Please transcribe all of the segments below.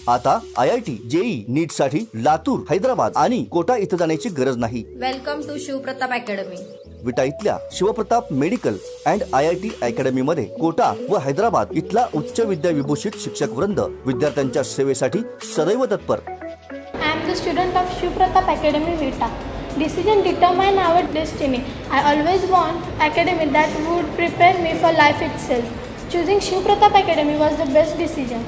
आता IIT, JEE, नीट साठी लातूर, हैदराबाद आणि कोटा इथे जाण्याची गरज नाही। Welcome to Shivpratap academy. Vita इथल्या Shivpratap medical and IIT academy मध्ये कोटा व हैदराबाद इथला उच्च विद्या विभूषित शिक्षक वृंद विद्यार्थ्यांच्या सेवेसाठी सदैव तत्पर। I am the student of Shivpratap Academy, Vita. Decision determine our destiny. I always want academy that would prepare me for life itself. Choosing Shivpratap Academy was the best decision.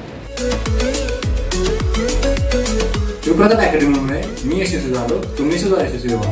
Shivpratap अकॅडमीमुळे मी यशस्वी झालो, तुम्ही सुद्धा यशस्वी व्हा।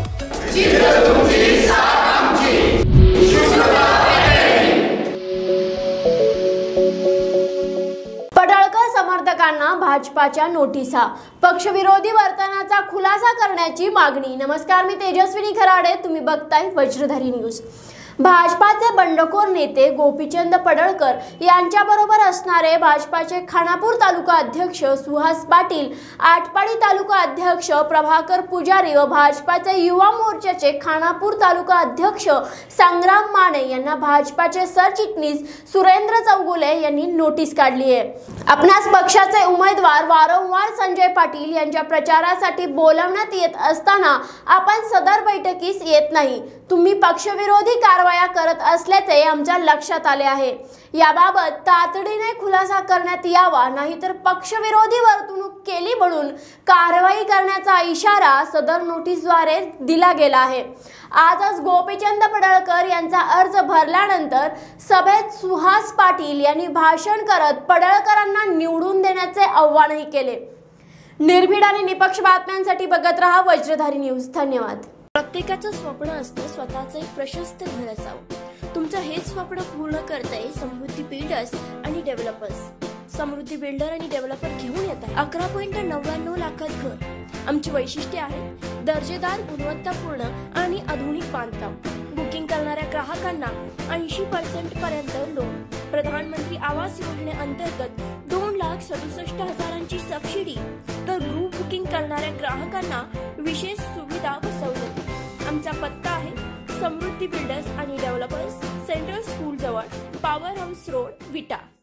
पडळकर समर्थकांना भाजपाच्या नोटिसा, पक्षविरोधी वर्तनाचा खुलासा करण्याची मागणी। नमस्कार, मी तेजस्विनी खराडे, तुम्ही बघताय वज्रधारी न्यूज। भाजपाचे बंडखोर नेते गोपीचंद पडळकर यांच्याबरोबर असणारे भाजपाचे खानापूर तालुका अध्यक्ष सुहास पाटील, आटपाडी तालुका अध्यक्ष प्रभाकर पुजारी व भाजपाचे युवा मोर्चाचे खानापूर तालुका अध्यक्ष संग्राम माने यांना भाजपाचे सरचिटणीस सुरेंद्र चौगुले यांनी नोटीस काढली आहे। आपणास पक्षाचे उमेदवार वारंवार संजय पाटील यांच्या प्रचारासाठी बोलवण्यात येत असताना आपण सदर बैठकीस येत नाही, तुम्ही पक्षविरोधी कारवाया करत असल्याचे आमच्या लक्षात आले आहे। याबाबत तातडीने खुलासा करण्यात यावा, नाहीतर पक्षविरोधी वर्तणूक केली म्हणून कारवाई करण्याचा इशारा सदर नोटीसद्वारे दिला गेला आहे। आजच गोपीचंद पडळकर यांचा अर्ज भरल्यानंतर सभेत सुहास पाटील यांनी भाषण करत पडळकरांना निवडून देण्याचे आवाहनही केले। निर्भीड आणि निपक्ष बातम्यांसाठी बघत रहा वज्रधारी न्यूज। धन्यवाद। प्रत्येकाचं स्वप्न असतं स्वतःचं एक प्रशस्त घर असावं। तुमचं हेच स्वप्न पूर्ण करतंय समृद्धी बिल्डर्स आणि डेव्हलपर्स। समृद्धी बिल्डर आणि डेव्हलपर घेऊन येत आहे 11.99 लाखात घर। आमची वैशिष्ट्ये आहेत दर्जेदार, गुणवत्तापूर्ण आणि आधुनिक बांधकाम। बुकिंग करणाऱ्या ग्राहकांना 80% पर्यंत लोन। प्रधानमंत्री आवास योजनेअंतर्गत 2,67,000ची सबसिडी, तर ग्रुप बुकिंग करणाऱ्या ग्राहकांना विशेष सुविधा व सवलती। आमचा पत्ता आहे समृद्धी बिल्डर्स आणि डेव्हलपर्स, सेंट्रल स्कूल जवळ, पॉवर हाऊस रोड, विटा।